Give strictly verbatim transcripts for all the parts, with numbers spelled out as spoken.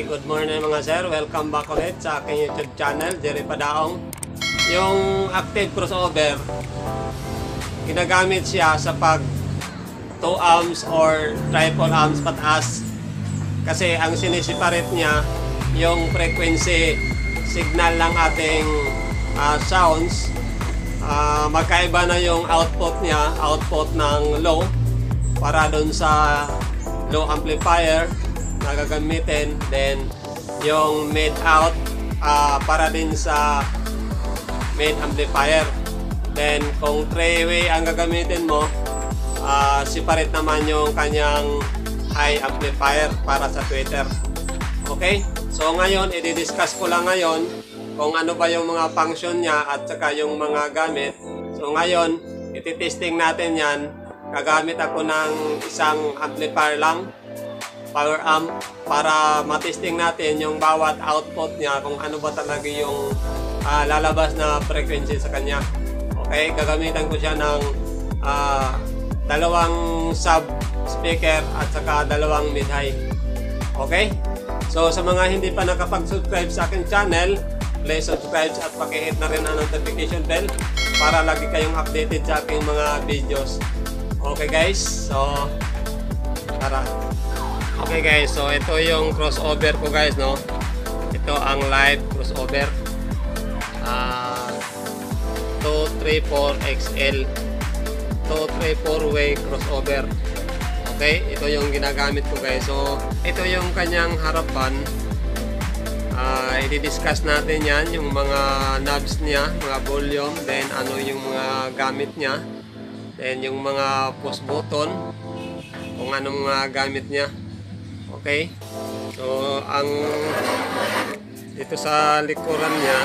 Okay, good morning mga sir. Welcome back ulit sa aking YouTube channel, Jerry Padaong. Yung active crossover, ginagamit siya sa pag two amps or triple amps pataas. Kasi ang sinisiparate niya, yung frequency signal ng ating uh, sounds. Uh, magkaiba na yung output niya, output ng low para dun sa low amplifier na gagamitin, then yung mid out uh, para din sa mid amplifier. Then kung three-way ang gagamitin mo, uh, separate naman yung kanyang high amplifier para sa tweeter. Okay? So ngayon, i-discuss ko lang ngayon kung ano ba yung mga function niya at saka yung mga gamit. So ngayon, iti-testing natin yan. Gagamit ako ng isang amplifier lang, power amp, para matesting natin yung bawat output niya kung ano ba talaga yung uh, lalabas na frequency sa kanya. Okay, gagamitan ko siya ng uh, dalawang sub speaker at saka dalawang mid-high. Okay, so sa mga hindi pa nakapag-subscribe sa aking channel, please subscribe at paki-hit na rin ang notification bell para lagi kayong updated sa aking mga videos. Okay guys, so tara. Okay guys, so ito yung crossover ko guys, no. Ito ang live crossover uh, two three four X L two three four way crossover. Okay, ito yung ginagamit ko guys. So ito yung kanyang harapan. uh, i-discuss natin yan, yung mga knobs niya, mga volume, then ano yung mga gamit niya, then yung mga push button, kung anong mga gamit niya. Okay, so ang dito sa likuran niya,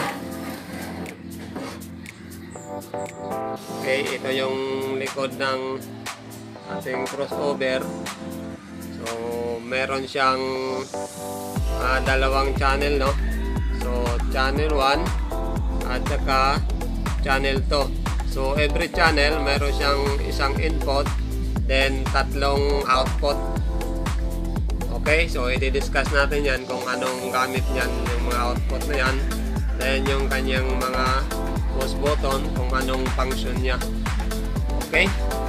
okay, ito yung likod ng ating crossover. So meron siyang uh, dalawang channel, no. So channel one at saka channel two. So every channel meron siyang isang input, then tatlong output. Okay, so i-discuss natin yan kung anong gamit niyan, yung mga output na yan, then yung kanyang mga push button, kung anong function niya. Okay.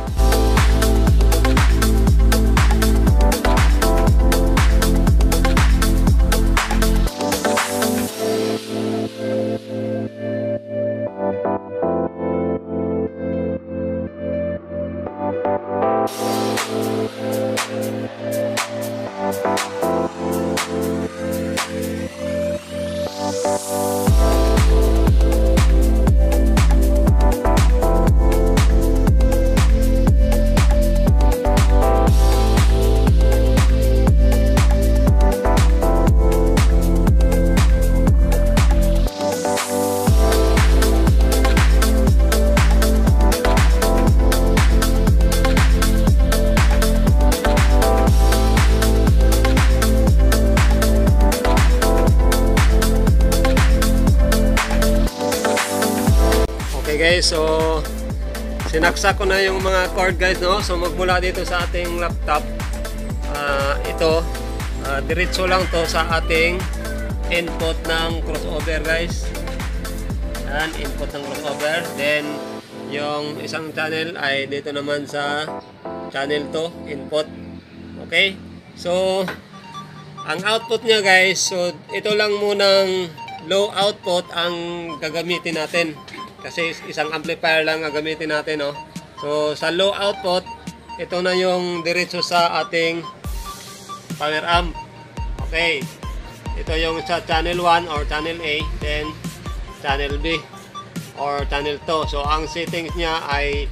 Guys, so sinaksak ko na yung mga cord guys, no. So magmula dito sa ating laptop, uh, ito uh, diretso lang to sa ating input ng crossover guys. Yan, input ng crossover. Then yung isang channel ay dito naman sa channel two, input. Okay, so ang output nya guys, so ito lang munang low output ang gagamitin natin. Kasi isang amplifier lang ang gamitin natin, no? So sa low output, ito na yung diretso sa ating power amp. Okay, ito yung sa channel one or channel A, then channel B or channel two. So ang settings niya ay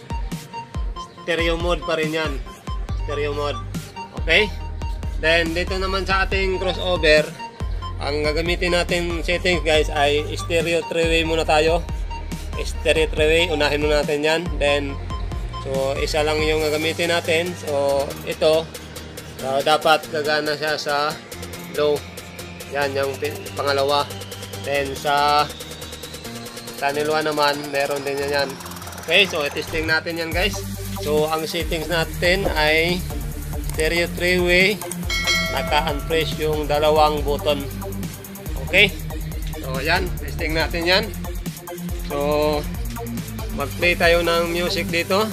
stereo mode pa rin yan, stereo mode. Okay, then dito naman sa ating crossover, ang gagamitin natin settings guys ay stereo three-way muna tayo. Stereo three-way, unahin muna natin yan. Then so isa lang yung gagamitin natin. So ito, so, dapat gagana siya sa low. Yan yung pangalawa. Then sa channel one naman, meron din yan. Okay, so i-testing natin yan guys. So ang settings natin ay stereo three-way, naka-unpress yung dalawang button. Okay? So yan, testing natin yan. So mag-play tayo ng music dito.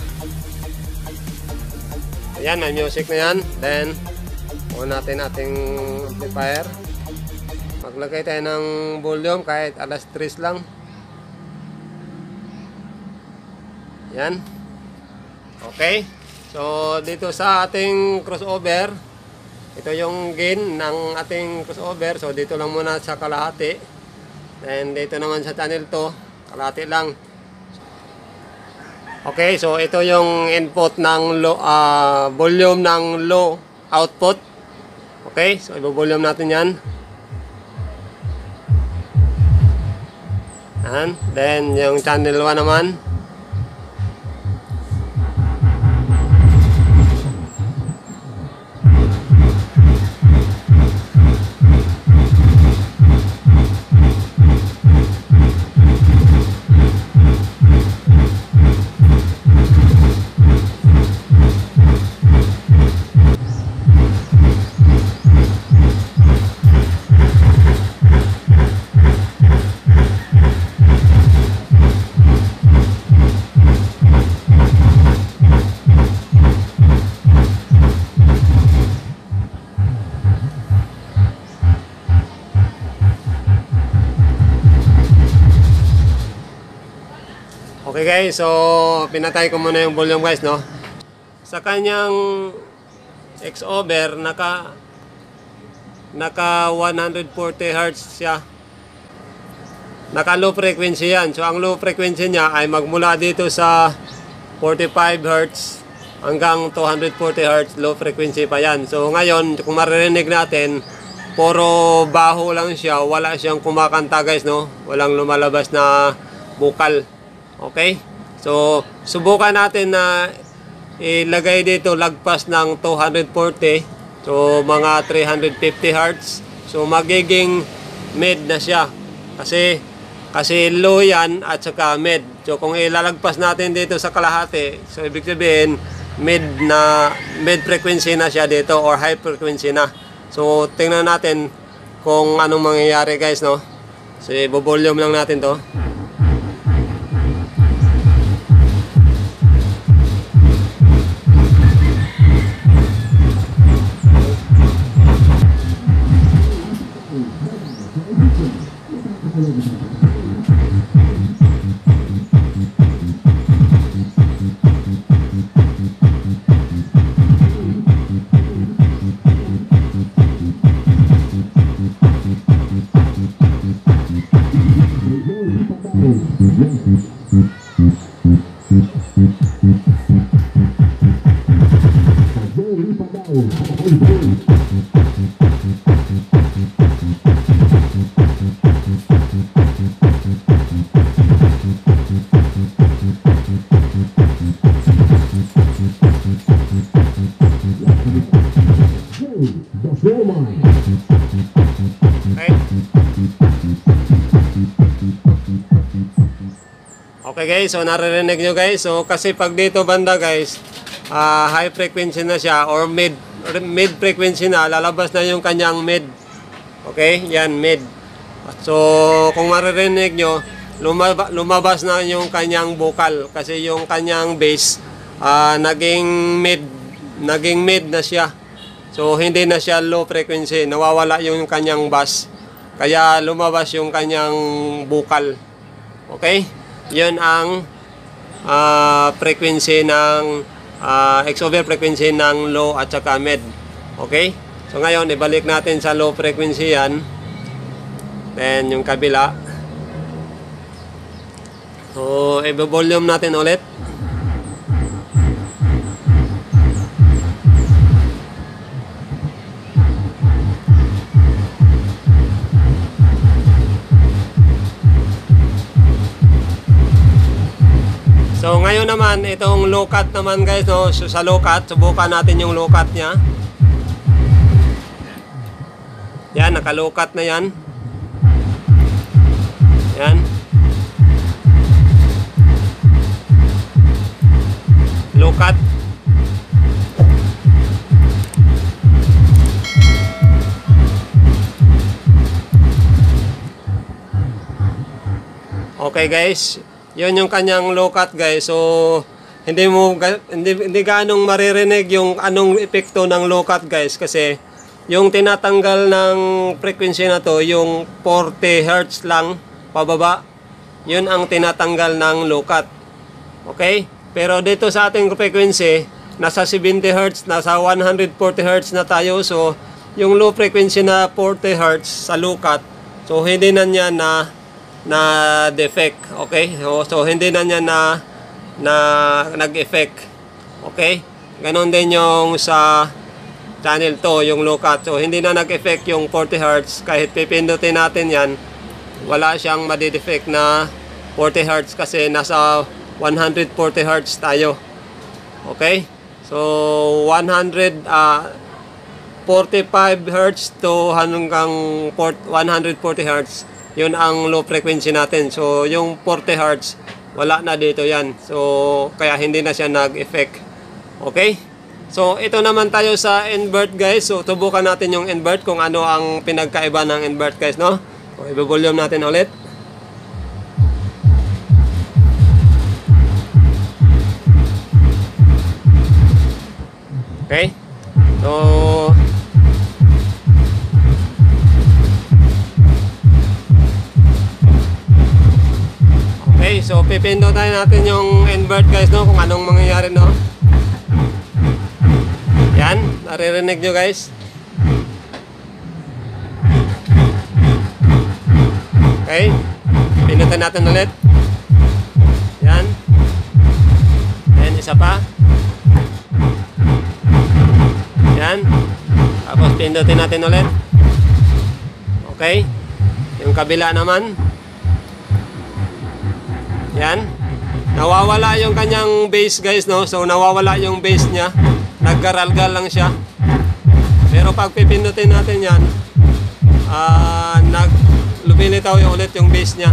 Ayan, may music na yan. Then on natin ating amplifier. Maglagay tayo ng volume kahit alas tres lang. Yan. Okay. So dito sa ating crossover, ito yung gain ng ating crossover. So dito lang muna sa kalahati. Then dito naman sa channel to, kalahati lang. Okay, so ito yung input ng low, uh, volume ng low output. Okay, so i-volume natin yan. And then yung channel one naman. Okay guys, so pinatay ko muna yung volume guys, no? Sa kanyang X-over, naka naka one forty hertz siya. Naka low frequency yan. So ang low frequency niya ay magmula dito sa forty-five hertz hanggang two forty hertz, low frequency pa yan. So ngayon, kung maririnig natin, puro baho lang siya, wala siyang kumakanta guys, no? Walang lumalabas na vocal. Okay? So, subukan natin na ilagay dito lagpas ng two forty. So, mga three fifty hertz. So, magiging mid na siya. Kasi, kasi low yan at saka mid. So, kung ilalagpas natin dito sa kalahati, so, ibig sabihin, mid na, mid frequency na siya dito or high frequency na. So, tingnan natin kung anong mangyayari guys, no? So, i-volume lang natin to. Okay guys, so naririnig nyo guys. So kasi pag dito banda guys, uh, high frequency na siya or mid mid frequency na, lalabas na yung kanyang mid. Okay, yan mid. So kung maririnig nyo, lumab lumabas na yung kanyang vocal kasi yung kanyang bass uh, naging mid naging mid na siya. So hindi na siya low frequency, nawawala yung kanyang bass. Kaya lumabas yung kanyang vocal. Okay? Yun ang uh, frequency ng uh, X-over frequency ng low at saka mid. Okay? So ngayon, ibalik natin sa low frequency yan. Then yung kabila. So, i-volume natin ulit. So ngayon naman, itong low cut naman guys, no? So, sa low cut, subukan natin yung low cut nya. Yan, naka low cut na yan. Yan. Low cut. Okay guys, yun yung kanyang low cut guys. So hindi mo hindi, hindi gaanong maririnig yung anong epekto ng low cut guys, kasi yung tinatanggal ng frequency na to yung forty hertz lang pababa. Yun ang tinatanggal ng low cut. Okay? Pero dito sa ating frequency, nasa seventy hertz, nasa one forty hertz na tayo. So yung low frequency na forty hertz sa low cut, so hindi na niya na na defect. Okay? So, so hindi na niya na na nag-effect. Okay? Ganon din yung sa channel to, yung low cut. So hindi na nag-effect yung forty hertz. Kahit pipindutin natin yan, wala siyang madidefect na forty hertz kasi nasa one forty hertz tayo. Okay? So one forty-five hertz to hanggang one forty hertz, yun ang low frequency natin. So yung forty hertz wala na dito yan, so kaya hindi na siya nag-effect. Okay, so ito naman tayo sa invert guys. So tubukan natin yung invert kung ano ang pinagkaiba ng invert guys, no? So i-volume natin ulit. Okay, so okay, so pipindutin natin yung invert guys, no, kung anong mangyayari, no. Yan, naririnig nyo guys. Okay, pindutin natin ulit. Yan. Yan, isa pa. Yan. Tapos pindutin natin ulit. Okay, yung kabila naman. Yan. Nawawala yung kanyang base guys, no. So nawawala yung base niya. Naggaralgal lang siya. Pero pag pipindutin natin yan, uh, nag lumilitaw yung ulit yung base niya.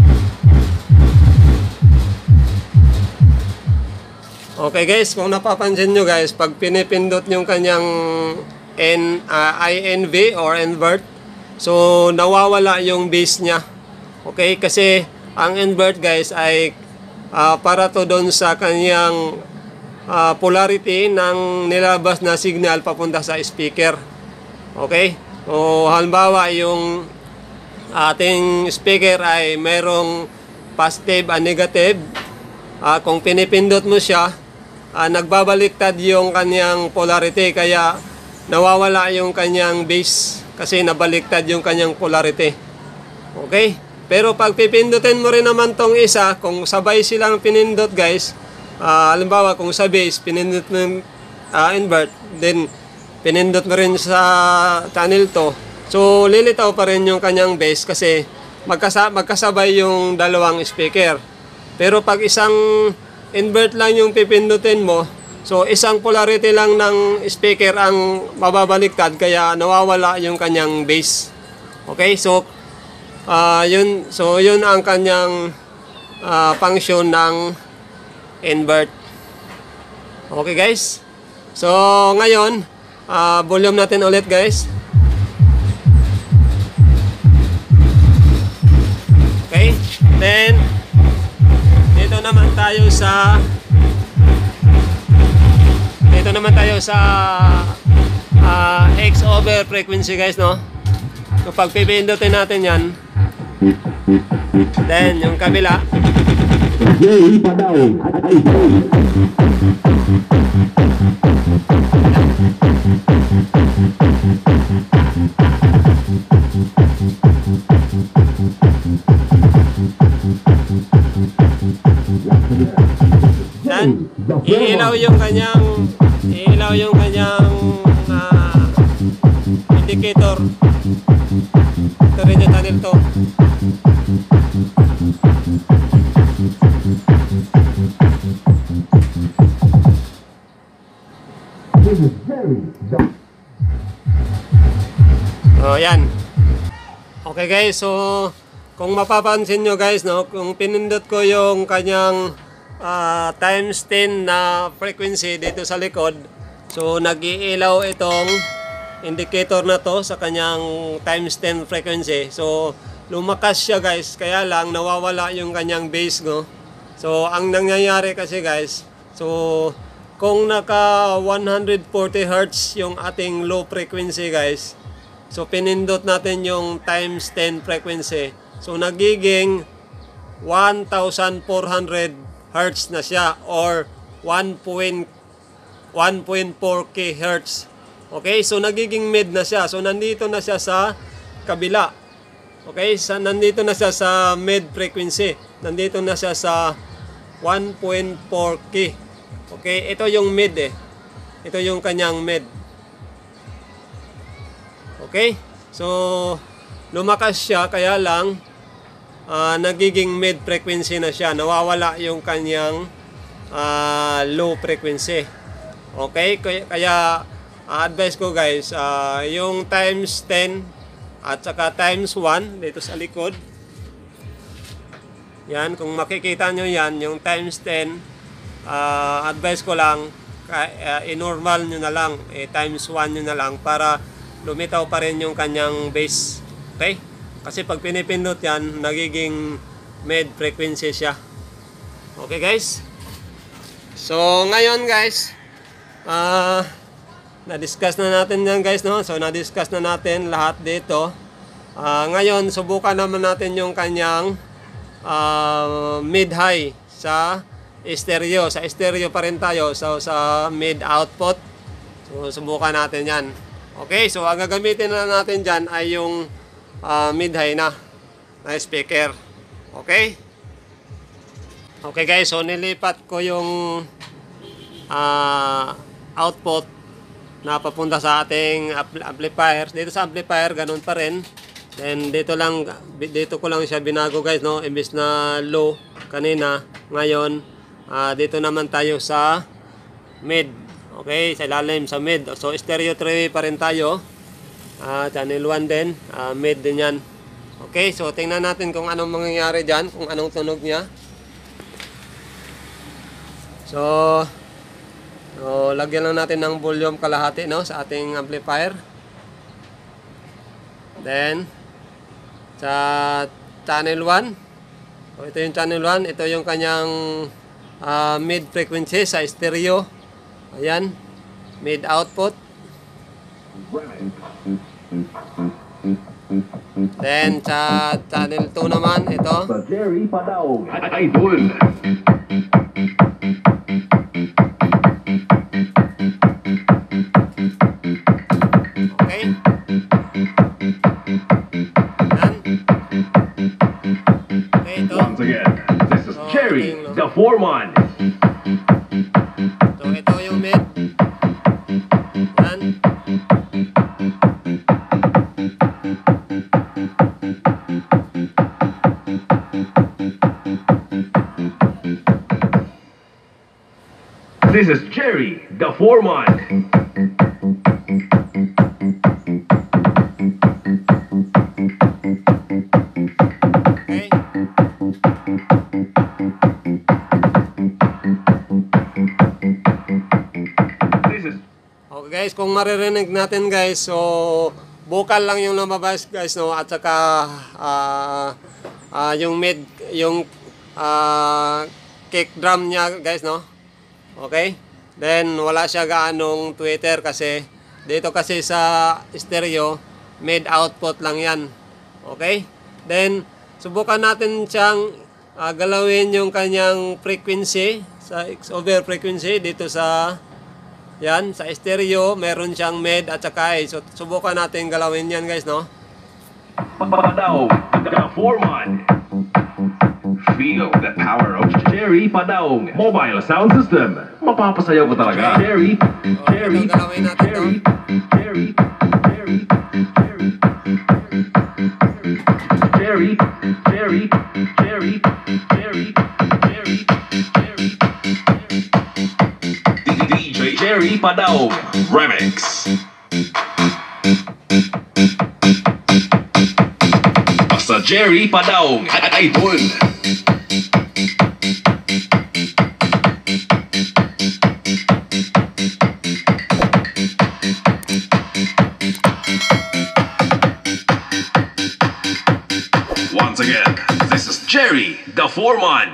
Okay guys, kung napapansin nyo guys, pag pinipindot yung kanyang N, uh, I N V or invert, so nawawala yung base niya. Okay, kasi ang invert guys ay uh, para to doon sa kanyang uh, polarity ng nilabas na signal papunta sa speaker. Okay, so halimbawa yung ating speaker ay mayroong positive and negative. Uh, kung pinipindot mo siya, Uh, nagbabaliktad yung kanyang polarity, kaya nawawala yung kanyang base kasi nabaliktad yung kanyang polarity. Okay? Pero pag pipindutin mo rin naman tong isa, kung sabay silang pinindot guys, uh, halimbawa kung sa base pinindot mo yung uh, invert, then pinindot mo rin sa channel to, so lilitaw pa rin yung kanyang base kasi magkasa magkasabay yung dalawang speaker. Pero pag isang invert lang yung pipindutin mo, so isang polarity lang ng speaker ang mababaliktad, kaya nawawala yung kanyang base. Okay, so uh, yun so yun ang kanyang uh, function ng invert. Okay guys, so ngayon uh, volume natin ulit guys. Okay, then dito naman tayo sa dito naman tayo sa uh, X over frequency guys, no. So pag pipindutin natin yan, then yung kabila, yan, iilaw yung kanyang iilaw yung kanyang uh, indicator. Ito rin yung channel to. Oh, yan. Okay guys, so kung mapapansin nyo guys, no, kung pinindot ko yung kanyang uh, times ten na frequency dito sa likod, so nag-iilaw itong indicator na to sa kanyang times ten frequency. So lumakas siya guys, kaya lang nawawala yung kanyang base, no? So ang nangyayari kasi guys, so kung naka one forty hertz yung ating low frequency guys, so pinindot natin yung times ten frequency, so nagiging one thousand four hundred hertz na siya, or one point four kilohertz. Okay, so nagiging mid na siya. So nandito na siya sa kabila. Okay, sa nandito na siya sa mid frequency. Nandito na siya sa one point four K. Okay, ito yung mid eh. Ito yung kanyang mid. Okay? So lumakas siya, kaya lang uh, nagiging mid frequency na siya. Nawawala yung kanyang uh, low frequency. Okay? Kaya Uh, advice ko guys, uh, yung times ten at saka times one dito sa likod, yan, kung makikita nyo yan, yung times ten, uh, advice ko lang, uh, i-normal nyo na lang, eh, times one nyo na lang para lumitaw pa rin yung kanyang base. Okay? Kasi pag pinipindot yan, nagiging mid frequency siya. Okay guys? So ngayon guys, ah uh, na-discuss na natin yan guys, no? So na-discuss na natin lahat dito. Uh, ngayon, subukan naman natin yung kanyang uh, mid-high sa stereo. Sa stereo pa rin tayo. So sa mid-output. So subukan natin yan. Okay, so ang gagamitin na natin dyan ay yung uh, mid-high na, na speaker. Okay? Okay guys, so nilipat ko yung uh, output na papunta sa ating amplifier. Dito sa amplifier, ganun pa rin. Then dito lang, dito ko lang siya binago guys, no? Imbis na low kanina, ngayon uh, dito naman tayo sa mid. Okay, sa ilalim sa mid. So stereo three pa rin tayo. Uh, channel one din, uh, mid din yan. Okay, so tingnan natin kung anong mangyayari dyan, kung anong tunog niya. So So, lagyan lang natin ng volume kalahati, no, sa ating amplifier. Then, sa channel one. So, ito yung channel one. Ito yung kanyang uh, mid frequency sa stereo. Ayan. Mid output. Then, sa channel two naman, ito. Jerry Padaog. Idol. Once again, this is so, Jerry, no? The foreman. So ito yung mid. Yan. This is Jerry, the foreman. Guys, kung maririnig natin guys, so vocal lang yung lumabas guys, no, at saka uh, uh, yung mid, yung uh, kick drum niya guys, no. Okay, then wala siya gaanong tweeter kasi dito kasi sa stereo mid output lang yan. Okay, then subukan natin siyang uh, galawin yung kanyang frequency sa X over frequency dito sa yan, sa stereo, meron siyang mid at saka high. So, subukan natin galawin yan guys, no? Padaog, the foreman. Feel the power of Jerry Padaog mobile sound system. Mapapasayaw ko talaga. Jerry, Jerry, Jerry, Jerry, Jerry, Jerry, Jerry, Jerry, Jerry, Jerry, Jerry, Jerry, Jerry, D J Jerry Padaog Remix. Sa Jerry Padaog Idol. Jerry, the foreman.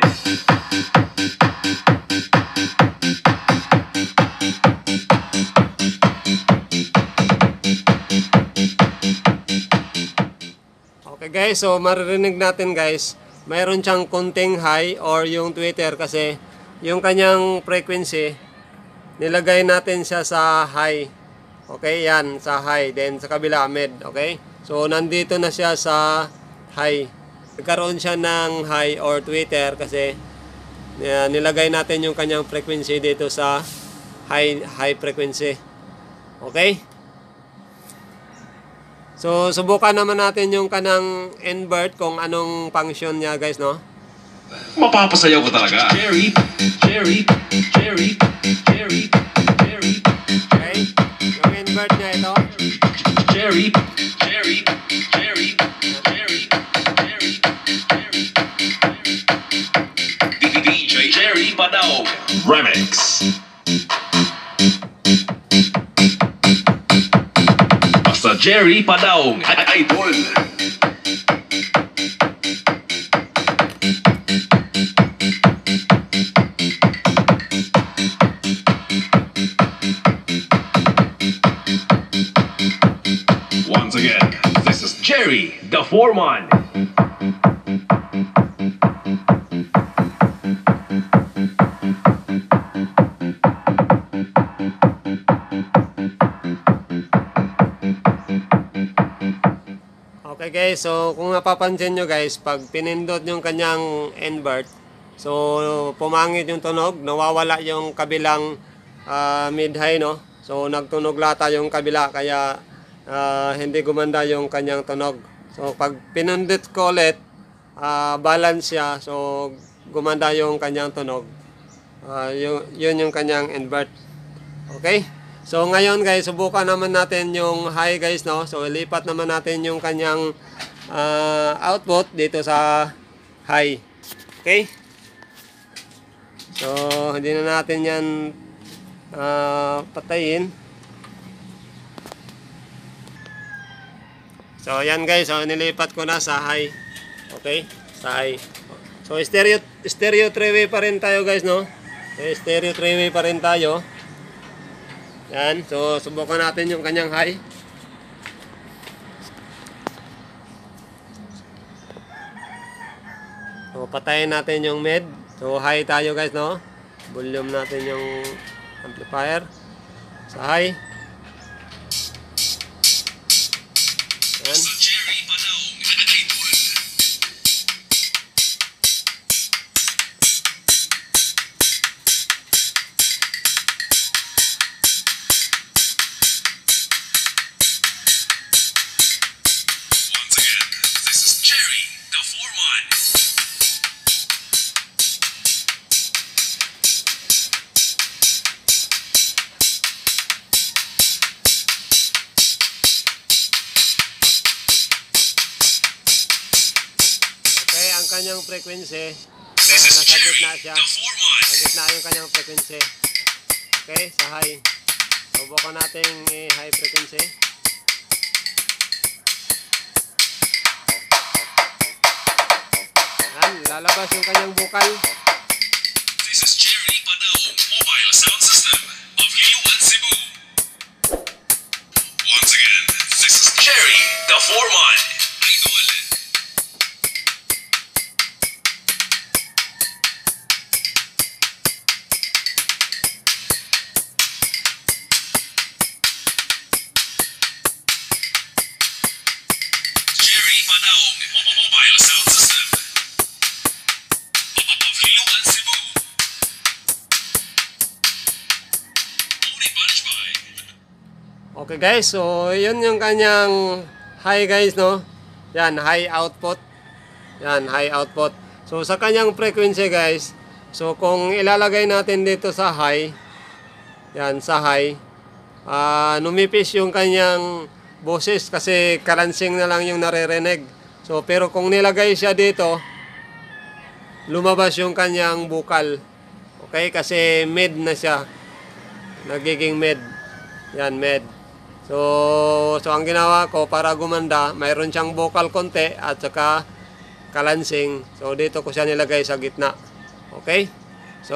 Okay guys, so maririnig natin guys, mayroon siyang konting high or yung tweeter kasi yung kanyang frequency, nilagay natin siya sa high. Okay, yan, sa high. Then sa kabila, mid. Okay? So, nandito na siya sa high. Nagkaroon siya ng high or tweeter kasi uh, nilagay natin yung kanyang frequency dito sa high, high frequency. Okay? So, subukan naman natin yung kanang invert kung anong function niya guys, no? Mapapasayaw ko talaga. Jerry, Jerry, Jerry, Jerry, Jerry. Okay? Yung invert niya ito. Jerry, Jerry, Jerry, Jerry, Jerry, Jerry, D J Jerry Padaong Remix. Basta Jerry Padaong Idol. Once again, this is Jerry, the foreman. Okay guys, so kung napapansin nyo guys, pag pinindot yung kanyang invert, so pumangit yung tunog, nawawala yung kabilang uh, mid-high, no? So nagtunog lata yung kabila, kaya uh, hindi gumanda yung kanyang tunog. So pag pinindot ko ulit, uh, balance siya, so gumanda yung kanyang tunog. Uh, yun, yun yung kanyang invert. Okay? So ngayon guys, subukan naman natin yung high guys, no? So ilipat naman natin yung kanyang uh, output dito sa high. Okay? So hindi na natin yan uh, patayin. So yan guys, so nilipat ko na sa high. Okay? Sa high. So stereo stereo three-way pa rin tayo guys, no? So, stereo three-way pa rin tayo. Yan, so subukan natin yung kanyang high. So patayin natin yung mid. So high tayo guys, no? Volume natin yung amplifier sa high. Yan. Kanyang frequency, so nasa gitna siya, sa gitna yung kanyang frequency. Okay, sa high. Subukan natin i-high frequency. Yan, lalabas yung kanyang vocal. This is Jerry Padaong Mobile Sound System of Liuan, Cebu. Once again, this is Jerry, the foreman. Idol. Jerry Padaong Mobile Sound System of Liuan, Cebu. Only managed by Okay guys, so yun yung kanyang high guys, no? Yan, high output. Yan, high output. So sa kanyang frequency guys, so kung ilalagay natin dito sa high, yan, sa high, uh, numipis yung kanyang boses kasi kalansing na lang yung naririnig. So pero kung nilagay siya dito, lumabas yung kanyang vocal. Okay, kasi mid na siya. Nagiging mid. Yan, mid. So, so ang ginawa ko para gumanda, mayroon siyang vocal konti at saka kalansing. So dito ko siya nilagay sa gitna. Okay? So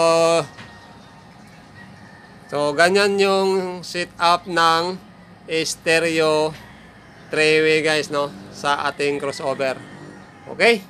So ganyan yung setup ng stereo three-way guys, no, sa ating crossover. Okay?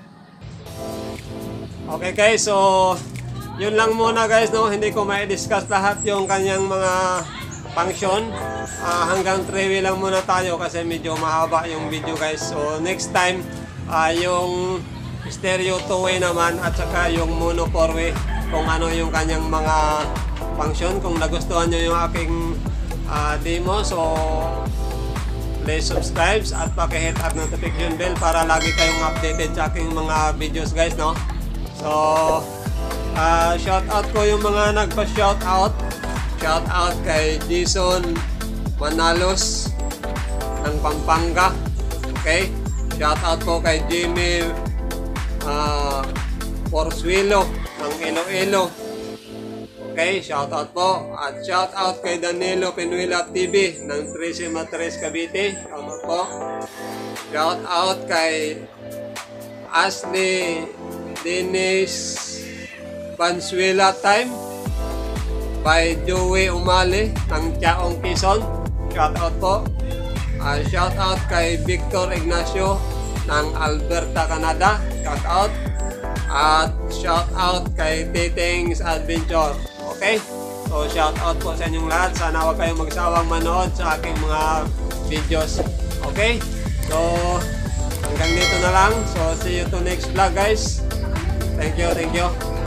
Okay guys, so yun lang muna guys, no. Hindi ko mai-discuss lahat yung kanyang mga function. Uh, hanggang three-way lang muna tayo kasi medyo mahaba yung video guys. So next time, uh, yung stereo two-way naman at saka yung mono four-way, kung ano yung kanyang mga function. Kung nagustuhan nyo yung aking uh, demo, so please subscribe at paki-hit up notification bell para lagi kayong updated sa aking mga videos guys, no. So uh, shout out ko yung mga nagpa-shout out. Shout out kay Jason Manalos ng Pampanga. Okay? Shout out po kay Jimmy uh, Porsuelo ng Iloilo. Okay, shout out po. At shout out kay Danilo Penuela T V ng Trece Matres Cavite. Shout out po. Shout out kay Ashley Dennis Bansuela Time by Joey Umali ng Chaong Quezon. Shout out po. Uh, shout out kay Victor Ignacio ng Alberta, Canada. Shout out. At shout out kay Titing's Adventure. Okay? So shout out po sa inyong lahat. Sana huwag kayong magsawang manood sa aking mga videos. Okay? So hanggang dito na lang. So see you to next vlog guys. Thank you, thank you.